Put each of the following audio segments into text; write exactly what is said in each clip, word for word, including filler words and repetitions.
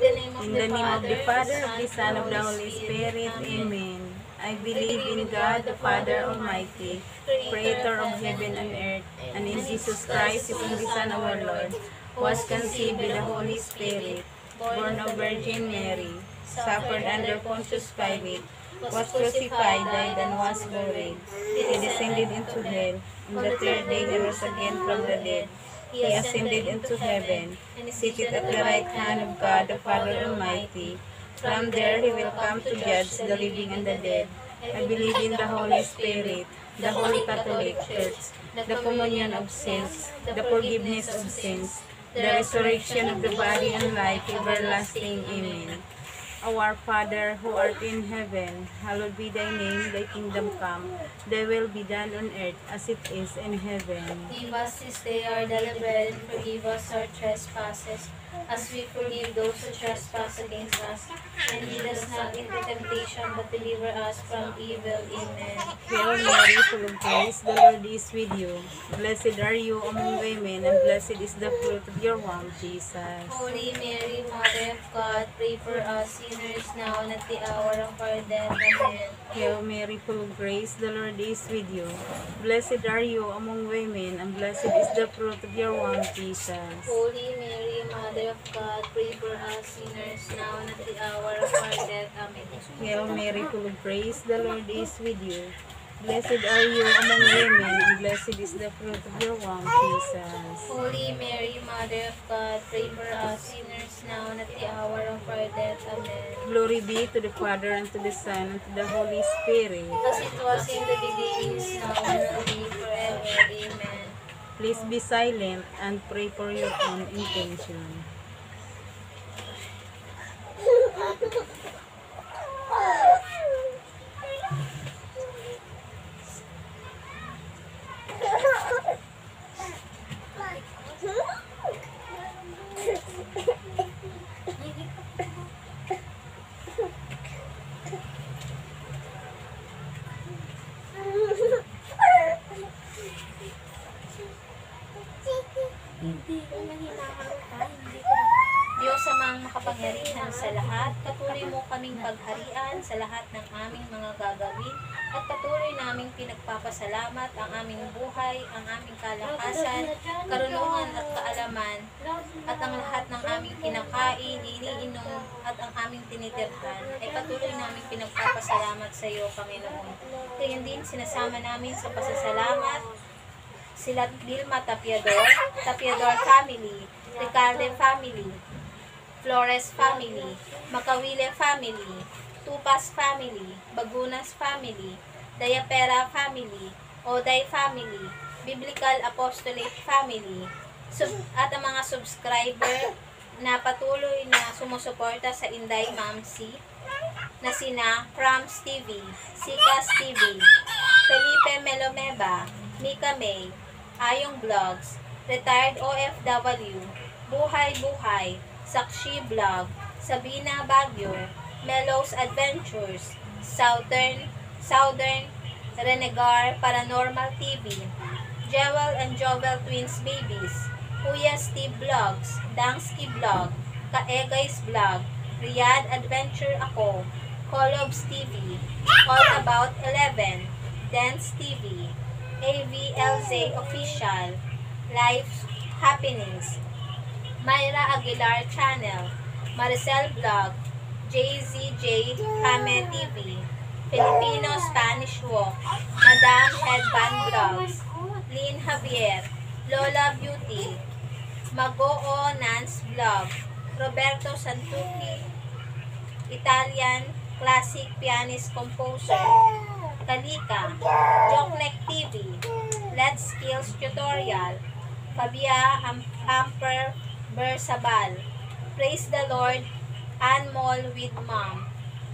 the name of In the the name of the Father, Father, of the Son, of the Holy Spirit. Amen. I believe in God, the Father Almighty, Creator of heaven and earth, and in Jesus Christ, His only Son, our Lord, was conceived by the Holy Spirit, born of Virgin Mary, suffered under Pontius Pilate, was crucified, died, and was buried. He descended into hell. On the third day he rose again from the dead. He ascended into heaven, and is seated at the right hand of God the Father Almighty. From there he will come to judge the living and the dead. I believe in the Holy Spirit, the Holy Catholic Church, the communion of saints, the forgiveness of sins, the resurrection of the body and life everlasting. Amen. Our Father, who art in heaven, hallowed be thy name, thy kingdom come, thy will be done on earth as it is in heaven. Give us this day our daily bread, and forgive us our trespasses, as we forgive those who trespass against us. And lead us not into temptation, but deliver us from evil. Amen. Hail Mary, full of grace, the Lord is with you. Blessed are you among women, and blessed is the fruit of your womb, Jesus. Holy Mary, Mother of God, pray for us sinners now and at the hour of our death. Amen. Hail Mary, full of grace, the Lord is with you. Blessed are you among women, and blessed is the fruit of your womb, Jesus. Holy Mary, Mother of God, pray for us sinners now and at the hour of our death. Amen. Hail Mary, full of grace, the Lord is with you. Blessed are you among women, and blessed is the fruit of your womb, Jesus. Holy Mary, Mother of God, pray for us sinners now and at the hour of our death. Amen. Glory be to the Father, and to the Son, and to the Holy Spirit. As it was in the beginning, is now, and will be forever. Amen. Please be silent and pray for your own intention. Diyos amang makapangyarihan sa lahat, patuloy mo kaming pagharian sa lahat ng aming mga gagawin at patuloy naming pinagpapasalamat ang aming buhay, ang aming kalakasan, karunungan at kaalaman at ang lahat ng aming kinakain, iniinom at ang aming tinitirhan ay patuloy naming pinagpapasalamat sa iyo, Panginoon. Kaya din sinasama namin sa pasasalamat sila Vilma Tapiador, Tapiador family, Ricalde family, Flores family, Macawile family, Tupas family, Bagunas family, Dayapera family, Oday family, Biblical Apostolate family, sub- at ang mga subscriber na patuloy na sumusuporta sa Inday Mamsi na sina Frams T V, Sikas T V, Felipe Melomeba, Mika May, Ayong Vlogs, Retired O F W, Buhay Buhay, Sakshi Vlog, Sabina Baguio, Melos Adventures, Southern, Southern Renegar Paranormal T V, Jewel and Jovel Twins Babies, Kuya Steve Vlogs, Dangsky Vlog, Kaegay's Vlog, Riyadh Adventure Ako, Colobs T V, All About eleven, Dance T V, A V L Z Official, Life Happenings, Myra Aguilar Channel, Maricel Vlog, J Z J Kame T V, Filipino Spanish Walk, Madam Headband Vlogs, Lynn Javier, Lola Beauty, Magoo Nance Vlog, Roberto Santucci, Italian Classic Pianist Composer, Kalika, Joknek T V, Let's Skills Tutorial, Fabia Am- Amper Bersabal, Praise the Lord, Anmol with Mom,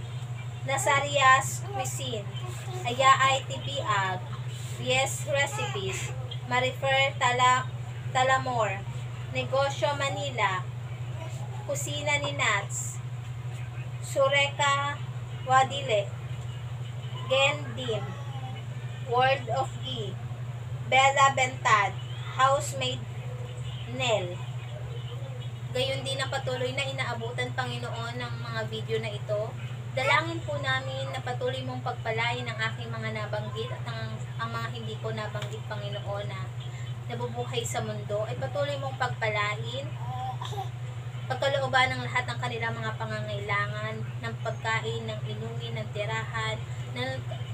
Nasarias Cuisine, Aya I T P Ag, Yes Recipes, Marifer Tala, Talamor, Negosyo Manila, Kusina ni Nats, Sureka Wadile, Gen Dim, World of E, Bella Bentad, Housemaid Nel, Gayon din na patuloy na inaabutan, Panginoon, ng mga video na ito. Dalangin po namin na patuloy mong pagpalain ang aking mga nabanggit at ang, ang mga hindi ko nabanggit, Panginoon, na nabubuhay sa mundo ay patuloy mong pagpalain, pagkalooban ng lahat ng kanilang mga pangangailangan, ng pagkain, ng inumin, ng tirahan, ng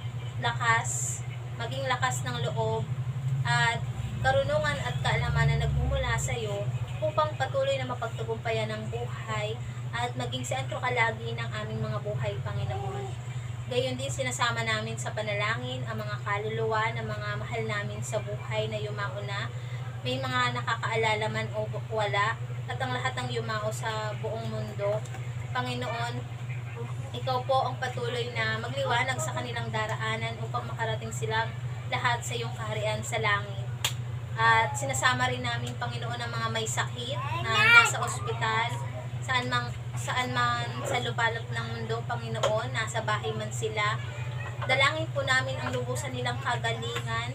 lakas, maging lakas ng loob, at karunungan at kaalaman na nagmumula sa iyo upang patuloy na mapagtagumpayan ng buhay at maging sentro kalagi ng aming mga buhay, Panginoon. Gayon din sinasama namin sa panalangin ang mga kaluluwa ng mga mahal namin sa buhay na yumao na, may mga nakakaalala man o wala, at ang lahat ng yumao sa buong mundo. Panginoon, ikaw po ang patuloy na magliwanag sa kanilang daraanan upang makarating silang lahat sa iyong kaharian sa langit. At sinasama rin namin, Panginoon, ang mga may sakit na nasa ospital, saan man, saan man sa lupalop ng mundo, Panginoon, nasa bahay man sila. Dalangin po namin ang lubusan nilang kagalingan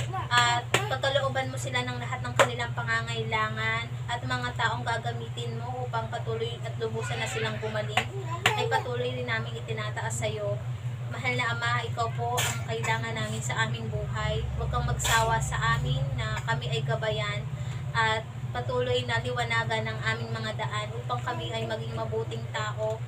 at pagkalooban mo sila ng lahat ng kanilang pangangailangan, at mga taong gagamitin mo upang patuloy at lubusan na silang gumaling ay patuloy rin namin itinataas sa iyo. Mahal na Ama, ikaw po ang kailangan namin sa aming buhay. Huwag kang magsawa sa amin na kami ay gabayan at patuloy na liwanagan ng aming mga daan upang kami ay maging mabuting tao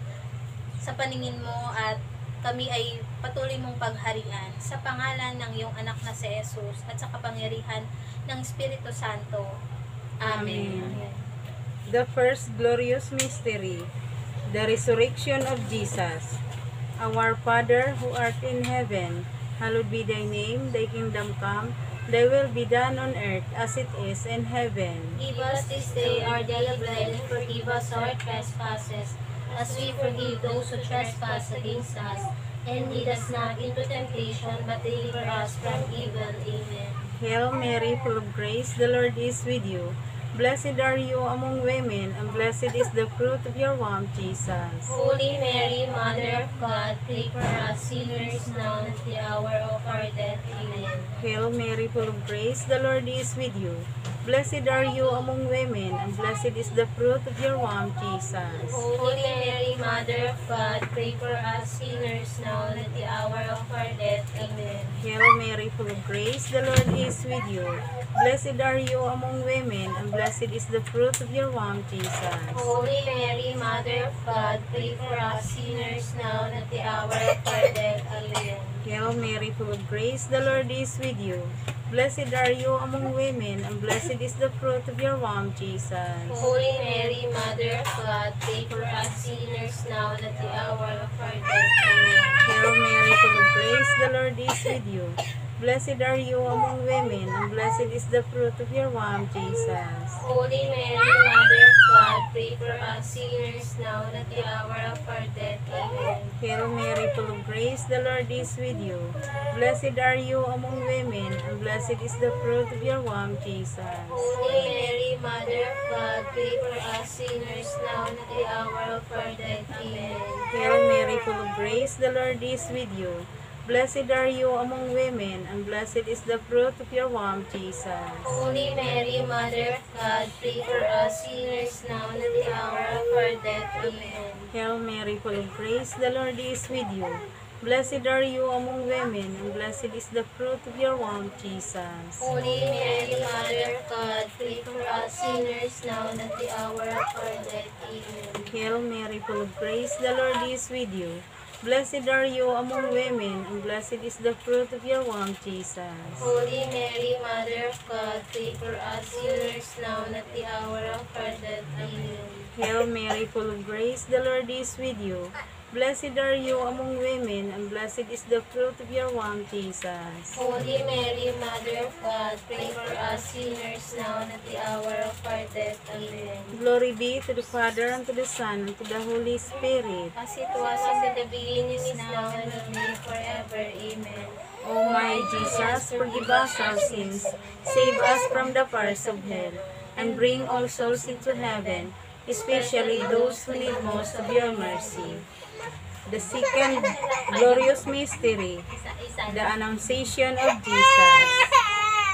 sa paningin mo, at kami ay patuloy mong pagharian sa pangalan ng iyong anak na si Jesus at sa kapangyarihan ng Espiritu Santo. Amen. Amen. The first glorious mystery, the resurrection of Jesus. Our Father, who art in heaven, hallowed be thy name, thy kingdom come, thy will be done on earth as it is in heaven. Give us this day our daily bread, and forgive us our trespasses, as we forgive those who trespass against us. And lead us not into temptation, but deliver us from evil. Amen. Hail Mary, full of grace, the Lord is with you. Blessed are you among women, and blessed is the fruit of your womb, Jesus. Holy Mary, Mother of God, pray for us sinners now and at the hour of our death. Amen. Hail Mary, full of grace, the Lord is with you. Blessed are you among women, and blessed is the fruit of your womb, Jesus. Holy Mary, Mother of God, pray for us sinners now and at the hour of our death. Amen. Hail Mary, full of grace, the Lord is with you. Blessed are you among women, and blessed is the fruit of your womb, Jesus. Holy Mary, Mother of God, pray for us sinners now and at the hour of our death. Amen. Hail Mary, full of grace, the Lord is with you. Blessed are you among women, and blessed is the fruit of your womb, Jesus. Holy Mary, Mother of God, pray for us sinners now and at the hour of our death. Amen. Hail Mary, full of grace, the Lord is with you. Blessed are you among women, and blessed is the fruit of your womb, Jesus. Holy Mary, Mother of God, pray for us sinners now and at the hour of our death. Amen. Hail Mary, full of grace, the Lord is with you. Blessed are you among women, and blessed is the fruit of your womb, Jesus. Holy Mary, Mother of God, pray for us sinners now and at the hour of our death. Amen. Hail Mary, full of grace, the Lord is with you. Blessed are you among women, and blessed is the fruit of your womb, Jesus. Holy Mary, Mother of God, pray for us sinners now and at the hour of our death. Amen. Hail Mary, full of grace, the Lord is with you. Blessed are you among women, and blessed is the fruit of your womb, Jesus. Holy Mary, Mother of God, pray for us sinners now and at the hour of our death. Amen. Hail Mary, full of grace, the Lord is with you. Blessed are you among women, and blessed is the fruit of your womb, Jesus. Holy Mary, Mother of God, pray for us sinners now and at the hour of our death. Amen. Hail Mary, full of grace, the Lord is with you. Blessed are you among women, and blessed is the fruit of your womb, Jesus. Holy Mary, Mother of God, pray for us sinners now and at the hour of our death. Amen. Glory be to the Father, and to the Son, and to the Holy Spirit. As it was in the beginning, is now, and will be forever. Amen. O my Jesus, forgive us our sins, save us from the fires of hell, and bring all souls into heaven, especially those who need most of your mercy. The second glorious mystery, the Annunciation of Jesus.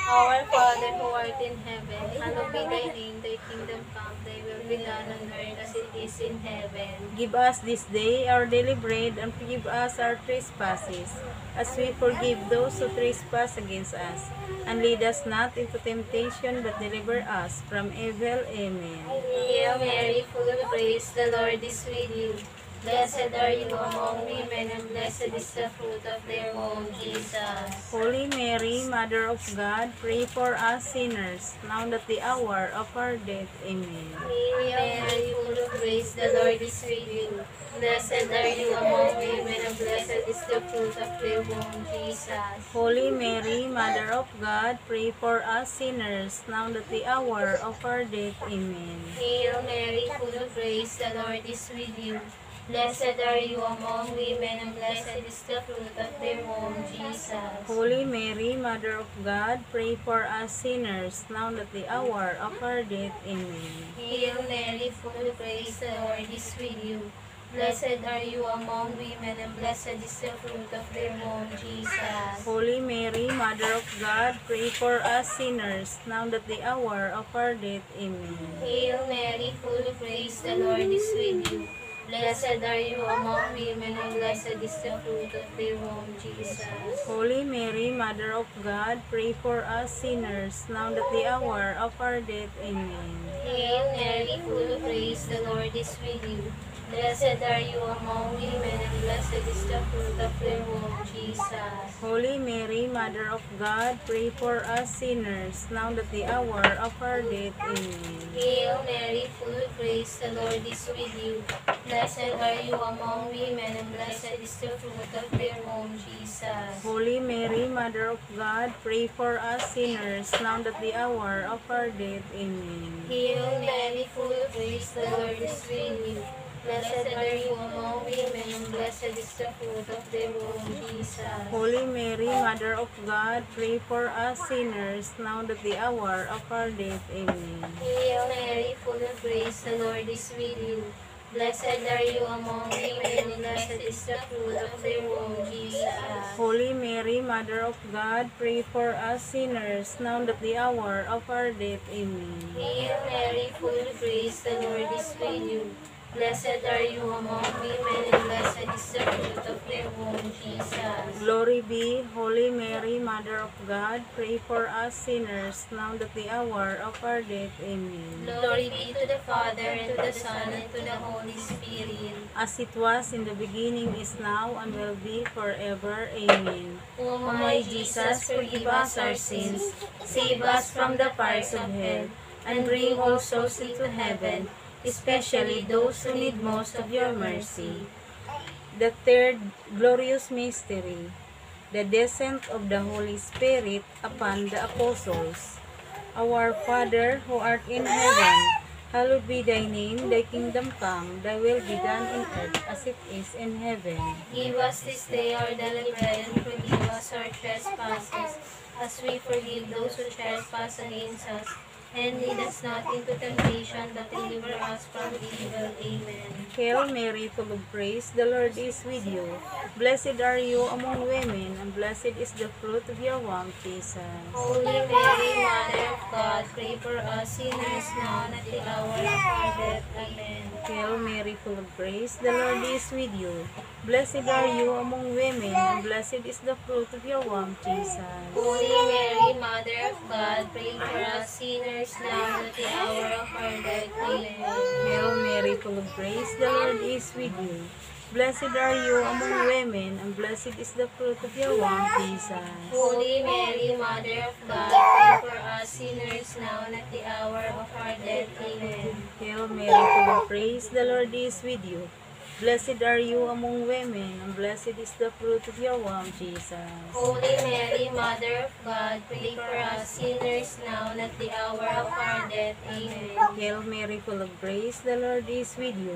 Our Father who art in heaven, hallowed be thy name, thy kingdom come, thy will be done on earth as it is in heaven. Give us this day our daily bread, and forgive us our trespasses, as we forgive those who trespass against us. And lead us not into temptation, but deliver us from evil. Amen. Hail Mary, full of grace, the Lord is with you. Blessed are you among women, and blessed is the fruit of thy womb, Jesus. Holy Mary, Mother of God, pray for us sinners, now and at the hour of our death. Amen. Hail Mary, full of grace, the Lord is with you. Blessed are you among women, and blessed is the fruit of thy womb, Jesus. Holy Mary, Mother of God, pray for us sinners, now and at the hour of our death. Amen. Hail Mary, full of grace, the Lord is with you. Blessed are you among women, and blessed is the fruit of thy womb, Jesus. Holy Mary, Mother of God, pray for us sinners, now and at the hour of our death. Amen. Hail Mary, full of grace, the Lord is with you. Blessed are you among women, and blessed is the fruit of thy womb, Jesus. Holy Mary, Mother of God, pray for us sinners, now and at the hour of our death. Amen. Hail Mary, full of grace, the Lord is with you. Blessed are you among women, and blessed is the fruit of thy womb, Jesus. Holy Mary, Mother of God, pray for us sinners, now and at the hour of our death. Amen. Hail Mary, full of grace, the Lord is with you. Blessed are you among women, and blessed is the fruit of thy womb, Jesus. Holy Mary, Mother of God, pray for us sinners, now and at the hour of our death. Amen. Hail Mary, full of grace, the Lord is with you. Blessed are you among women, and blessed is the fruit of thy womb, Jesus. Holy Mary, Mother of God, pray for us sinners, now and at the hour of our death. Amen. Hail Mary, full of grace, the Lord is with you. Blessed are you among women, and blessed is the fruit of thy womb, Jesus. Holy Mary, Mother of God, pray for us sinners, now and at the hour of our death. Amen. Hail Mary, full of grace, the Lord is with you. Blessed are you among women, and blessed is the fruit of thy womb, Jesus. Holy Mary, Mother of God, pray for us sinners, now and at the hour of our death. Amen. Hail Mary, full of grace, the Lord is with you. Blessed are you among women, and blessed is the fruit of thy womb, Jesus. Glory be, Holy Mary, Mother of God, pray for us sinners, now and at the hour of our death. Amen. Glory be to the Father, and to the Son, and to the Holy Spirit. As it was in the beginning, is now, and will be forever. Amen. O my Jesus, forgive us our sins, save us from the fires of hell, and bring all souls into heaven, especially those who need most of your mercy. The third glorious mystery, the descent of the Holy Spirit upon the apostles. Our Father, who art in heaven, hallowed be thy name, thy kingdom come, thy will be done on earth as it is in heaven. Give us this day our daily bread, and forgive us our trespasses, as we forgive those who trespass against us. And lead us not into temptation, but deliver us from evil. Amen. Hail Mary, full of grace, the Lord is with you. Blessed are you among women, and blessed is the fruit of your womb, Jesus. Holy Mary, Mother of God, pray for us sinners now and at the hour of our death. Amen. Hail Mary, full of grace, the Lord is with you. Blessed are you among women, and blessed is the fruit of your womb, Jesus. Holy Mary, Mother of God, pray for us sinners now and at the hour of our death. Amen. Hail Mary, full of grace, the Lord is with you. Blessed are you among women, and blessed is the fruit of your womb, Jesus. Holy Mary, Mother of God, pray for us sinners now and at the hour of our death. Amen. Hail Mary, full of grace, the Lord is with you. Blessed are you among women, and blessed is the fruit of your womb, Jesus. Holy Mary, Mother of God, pray for us sinners now and at the hour of our death. Amen. Hail Mary, full of grace, the Lord is with you.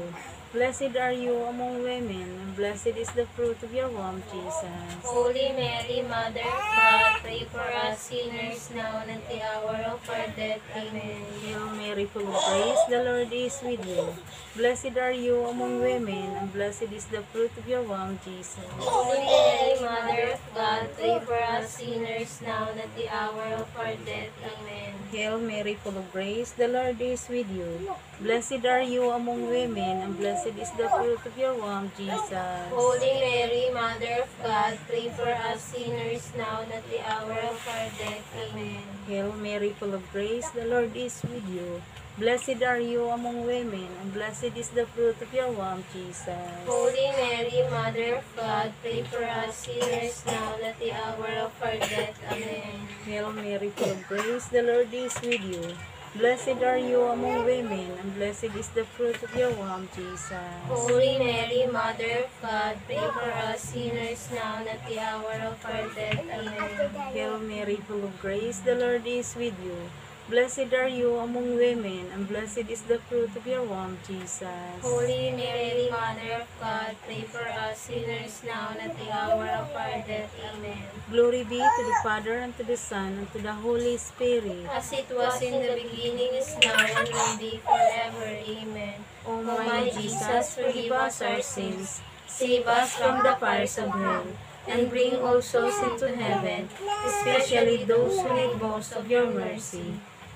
Blessed are you among women, and blessed is the fruit of your womb, Jesus. Holy Mary, Mother of God, pray for us sinners now and at the hour of our death. Amen. Hail Mary, full of grace, the Lord is with you. Blessed are you among women, and blessed is the fruit of your womb, Jesus. Holy Mary, Mother of God, pray for us sinners now and at the hour of our death. Amen. Hail Mary, full of grace, the Lord is with you. Blessed are you among women, and blessed is the fruit of your womb, Jesus. Holy Mary, Mother of God, pray for us sinners now and at the hour of our death. Amen. Hail Mary, full of grace, the Lord is with you. Blessed are you among women, and blessed is the fruit of your womb, Jesus. Holy Mary, Mother of God, pray for us sinners now and at the hour of our death. Amen. Hail Mary, full of grace, the Lord is with you. Blessed are you among women, and blessed is the fruit of your womb, Jesus. Holy Mary, Mother of God, pray for us sinners now and at the hour of our death. Amen. Hail Mary, full of grace, the Lord is with you. Blessed are you among women, and blessed is the fruit of your womb, Jesus. Holy Mary, Mother of God, pray for us sinners now and at the hour of our death. Amen. Glory be to the Father, and to the Son, and to the Holy Spirit. As it was in the beginning, is now, and will be forever. Amen. O O my Jesus, forgive us our sins, save us from the fires of hell, and bring all souls into heaven, especially those who need most of your mercy.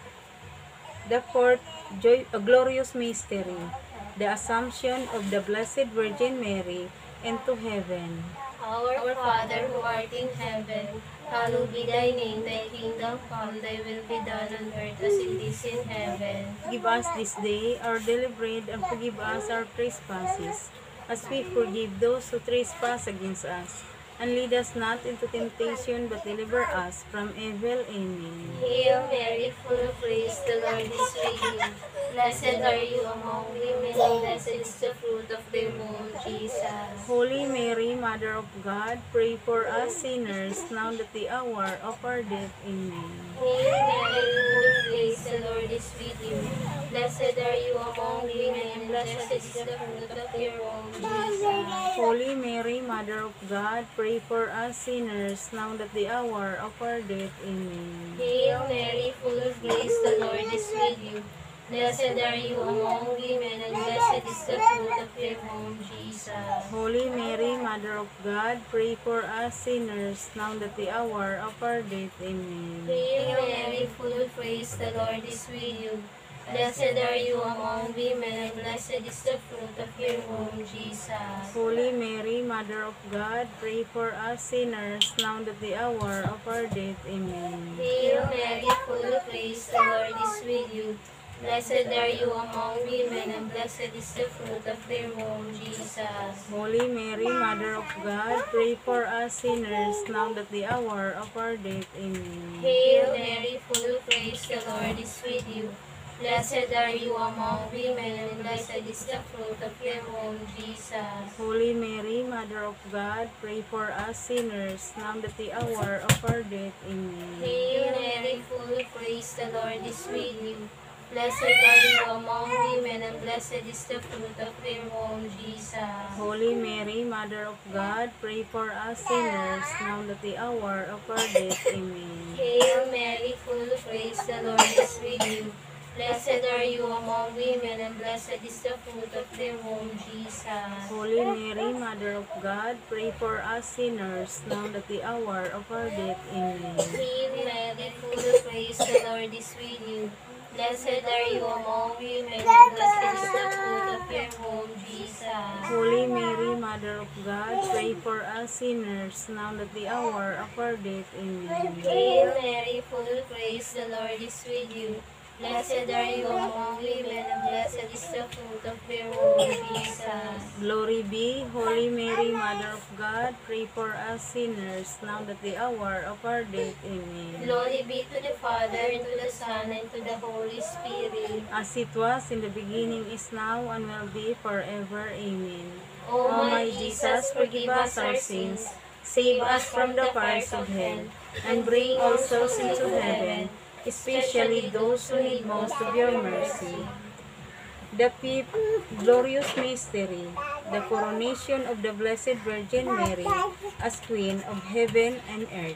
The fourth joy, a glorious mystery, the Assumption of the Blessed Virgin Mary into heaven. Our Father who art in heaven, hallowed be thy name, thy kingdom come, thy will be done on earth as it is in heaven. Give us this day our daily bread, and forgive us our trespasses, as we forgive those who trespass against us. And lead us not into temptation, but deliver us from evil. Amen. Hail Mary, full of grace, the Lord is with you. Blessed are you among women, and blessed is the fruit of thy womb, Jesus. Holy Mary, Mother of God, pray for us sinners, now and at the hour of our death. Amen. Hail Mary, full of grace, the Lord is with you. Blessed are you among women, and blessed is the fruit of your womb, Jesus. Holy Mary, Mother of God, pray for us sinners, now and at the hour of our death. Amen. Hail Mary, full of grace, the Lord is with you. Blessed are you among women, and blessed is the fruit of your womb, Jesus. Holy Mary, Mother of God, pray for us sinners, now and at the hour of our death. Amen. Hail Mary, full of grace, the Lord is with you. Blessed are you among women, and blessed is the fruit of your womb, Jesus. Holy Mary, Mother of God, pray for us sinners, now and at the hour of our death. Amen. Hail Mary, full of grace, the Lord is with you. Blessed are you among women, and blessed is the fruit of your womb, Jesus. Holy Mary, Mother of God, pray for us sinners, now and at the hour of our death. Amen. Hail Mary, full of grace, the Lord is with you. Blessed are you among women, and blessed is the fruit of your womb, Jesus. Holy Mary, Mother of God, pray for us sinners, now and at the hour of our death. Amen. Hail Mary, full of grace, the Lord is with you. Blessed are you among women, and blessed is the fruit of your womb, Jesus. Holy Mary, Mother of God, pray for us sinners, now and at the hour of our death. Amen. Hail Mary, full of grace, the Lord is with you. Blessed are you among women, and blessed is the fruit of your womb, Jesus. Holy Mary, Mother of God, pray for us sinners, now and at the hour of our death. Amen. Hail Mary, full of grace, the Lord is with you. Blessed are you among women, and blessed is the fruit of your womb, Jesus. Holy Mary, Mother of God, pray for us sinners, now and at the hour of our death. Amen. Hail Mary, full of grace, the Lord is with you. Blessed are you among women, and blessed is the fruit of your womb, Jesus. Glory be, Holy Mary, Mother of God, pray for us sinners, now and at the hour of our death. Amen. Glory be to the Father, and to the Son, and to the Holy Spirit. As it was in the beginning, is now, and will be forever. Amen. O my Jesus, forgive us our sins, save us from the fires of hell, and bring all souls into heaven, especially those who need most of your mercy. The fifth glorious mystery, the coronation of the Blessed Virgin Mary as Queen of heaven and earth.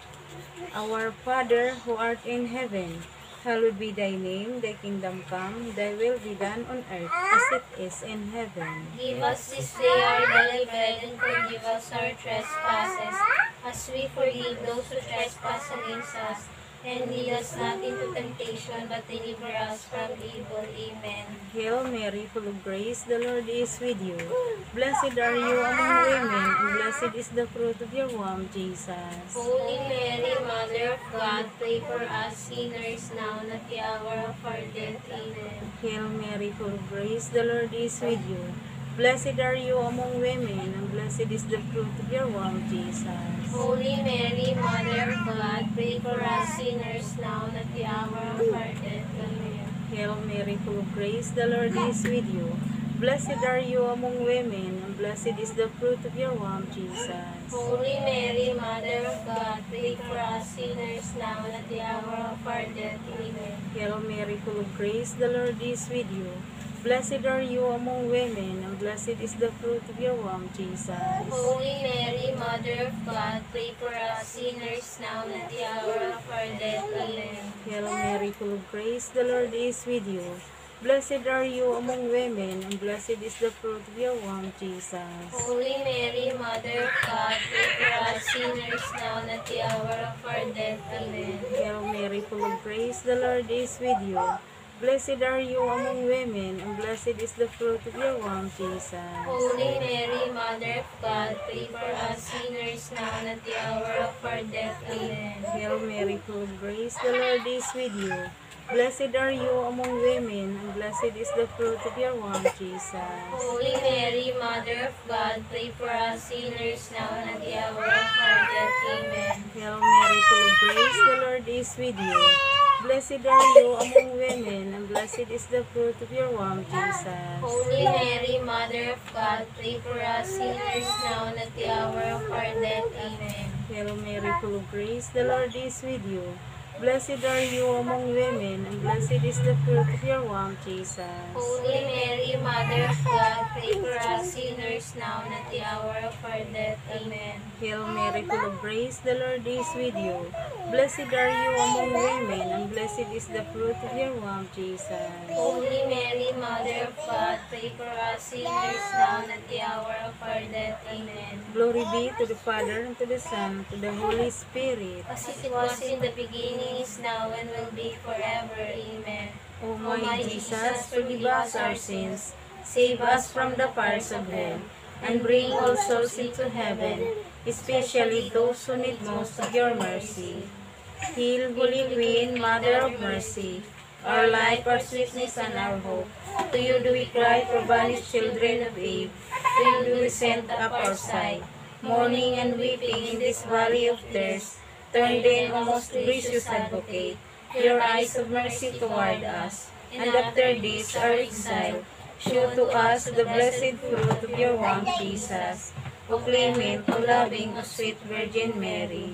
Our Father, who art in heaven, hallowed be thy name, thy kingdom come, thy will be done on earth as it is in heaven. Give us this day our daily bread, and forgive us our trespasses, as we forgive those who trespass against us. And lead us not into temptation, but deliver us from evil. Amen. Hail Mary, full of grace, the Lord is with you. Blessed are you among women, and blessed is the fruit of your womb, Jesus. Holy Mary, Mother of God, pray for us sinners now and at the hour of our death. Amen. Hail Mary, full of grace, the Lord is with you. Blessed are you among women, and blessed is the fruit of your womb, Jesus. Holy Mary, Mother of God, pray for us sinners now and at the hour of our death. Amen. Hail Mary, full of grace, the Lord is with you. Blessed are you among women, and blessed is the fruit of your womb, Jesus. Holy Mary, Mother of God, pray for us sinners now and at the hour of our death. Amen. Hail Mary, full of grace, the Lord is with you. Blessed are you among women, and blessed is the fruit of your womb, Jesus. Holy Mary, Mother of God, pray for us sinners now and at the hour of our death. Amen. Hail Mary, full of grace, the Lord is with you. Blessed are you among women, and blessed is the fruit of your womb, Jesus. Holy Mary, Mother of God, pray for us sinners now and at the hour of our death. Amen. Hail Mary, full of grace, the Lord is with you. Blessed are you among women, and blessed is the fruit of your womb, Jesus. Holy Mary, Mother of God, pray for us sinners now and at the hour of our death. Amen. Hail Mary, full of grace, the Lord is with you. Blessed are you among women, and blessed is the fruit of your womb, Jesus. Holy Mary, Mother of God, pray for us sinners now and at the hour of our death. Amen. Hail Mary, full of grace, the Lord is with you. Blessed are you among women, and blessed is the fruit of your womb, Jesus. Holy Mary, Mother of God, pray for us sinners now and at the hour of our death. Amen. Hail Mary, full of grace, the Lord is with you. Blessed are you among women, and blessed is the fruit of your womb, Jesus. Holy Mary, Mother of God, pray for us sinners now and at the hour of our death. Amen. Hail Mary, full of grace, the Lord is with you. Blessed are you among women, and blessed is the fruit of your womb, Jesus. Holy Mary, Mother of God, pray for us sinners now and at the hour of our death. Amen. Glory be to the Father, and to the Son, and to the Holy Spirit. As it was in the beginning, is now, and will be forever. Amen. O my Jesus, forgive us our sins, save us from the fires of hell, and bring all souls into heaven, especially those who need most of your mercy. Hail, Holy Queen, Mother of Mercy, our life, our sweetness, and our hope. To you do we cry, for banished children of Eve. To you do we send up our sigh, mourning and weeping in this valley of tears. Turn then, O most gracious Advocate, your eyes of mercy toward us, and after this our exile, show to us the blessed fruit of your womb, Jesus. O clement, O loving, O sweet Virgin Mary.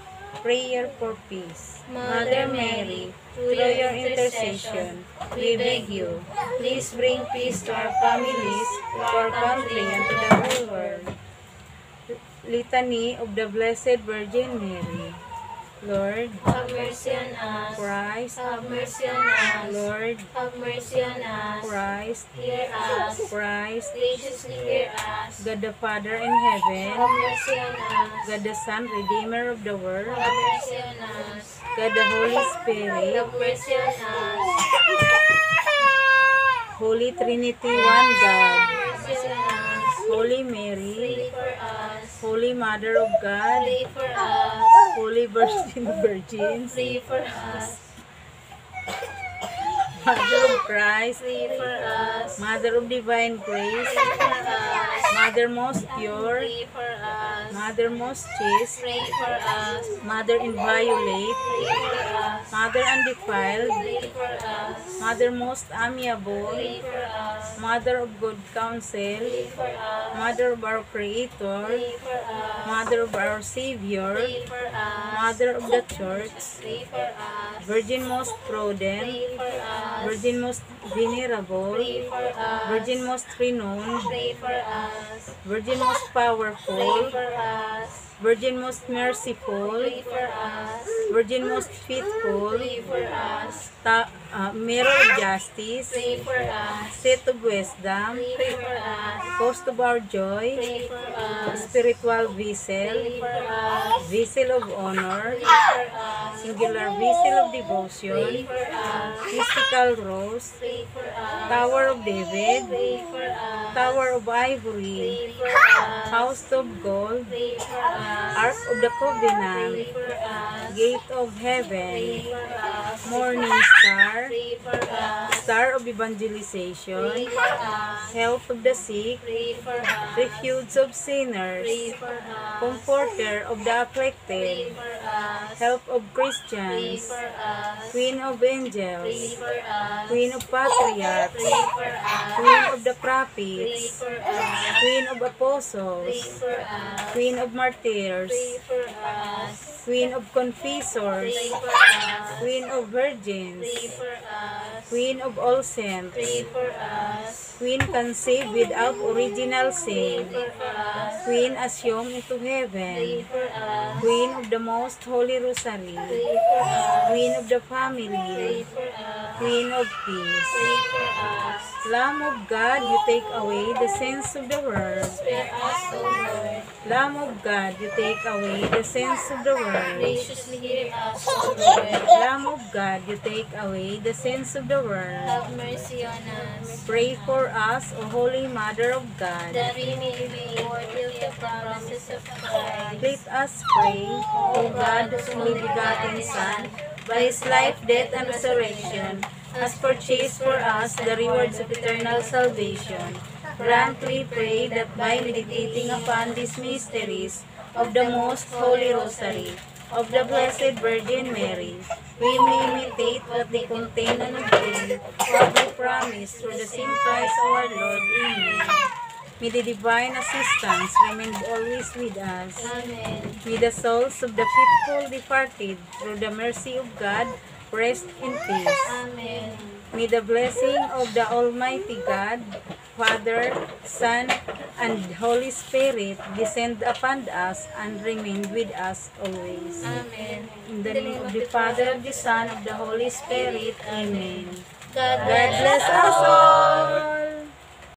Prayer for peace. Mother Mary, through your intercession, we beg you, please bring peace to our families, to our country, and to the whole world. Litany of the Blessed Virgin Mary. Lord, Have mercy on us. Christ, Have mercy on us. Lord, Have mercy on us. Christ, Hear us. Christ, Graciously hear us. God the Father in heaven, Have mercy on us. God the Son, Redeemer of the world, Have mercy on us. God the Holy Spirit, Have mercy on us. Holy Trinity, one God, Have mercy on us. Holy Mary, Pray for us. Holy Mother of God, Pray for us. Holy Virgin of Virgins, Pray for us. Mother of Christ, Pray for us. Mother of Divine Grace, Pray for us. Mother most pure, Pray for us. Mother most chaste, Pray for us. Mother inviolate, Pray for us. Mother undefiled, Pray for us. Mother most amiable, Pray for us. Mother of good counsel, Pray for us. Mother of our Creator, Pray for us. Mother of our Savior, Pray for us. Mother of the Church, Pray for us. Virgin most prudent, Pray for us. Virgin most venerable, Pray for us. Virgin most renowned, Pray for us. Virgin most Pray powerful, for us. Virgin most merciful, Pray for us. Virgin most faithful, Pray for us. ta- uh, mirror of justice, Pray for us. seat of wisdom, Pray for us. cause of our joy, Pray for us. spiritual vessel, Pray for us. vessel of honor, Pray for us. singular vessel of Pray devotion, for us. mystical rose, Pray for us. Tower of David, Pray for us. Tower of Ivory, Pray for us. House of Gold, Pray for us. Ark of the Covenant, Pray for us. Gate of Pray Heaven, for us. Morning Star, Pray for us. Star of Pray Evangelization, for us. Health of the sick, Pray for us. Refuge of Pray sinners, for us. Comforter of the Pray afflicted, for us. Help of Pray Christians, for us. Queen of Pray angels, for us. Queen of patriarchs, Pray for us. Queen of the Pray prophets, for us. Queen of Pray apostles, for us. Queen of martyrs, Pray for us. Queen of confessors, Pray for us. Queen of Pray virgins, for us. Queen of all Pray saints, for us. Queen conceived without original sin, Pray for us. Queen assumed into Pray heaven, for us. Queen of the most holy rosary, Pray for us. Queen of the Pray family, for us. Queen of peace. Pray for us. Lamb of God, you take away the sins of the world. Spare us, O Lord. Lamb of God, you take away the sins of the world. Graciously hear us, O Lord. Lamb of God, you take away the sins of the world. Have mercy on us. Pray for us, O Holy Mother of God. That we may be worthy of the promises of Christ. Let us pray, O God, whose only begotten Son, by His life, death, and resurrection, has purchased for us the rewards of eternal salvation. Grant, we pray, that by meditating upon these mysteries of the most holy rosary of the Blessed Virgin Mary, we may imitate what they contain and obtain what they promise through the same Christ our Lord. Amen. May the divine assistance remain always with us. Amen. May the souls of the faithful departed, through the mercy of God, rest in peace. Amen. May the blessing of the Almighty God, Father, Son, and Holy Spirit descend upon us and remain with us always. Amen. In the name of the Father, of the Son, of the Holy Spirit. Amen. God God bless us all.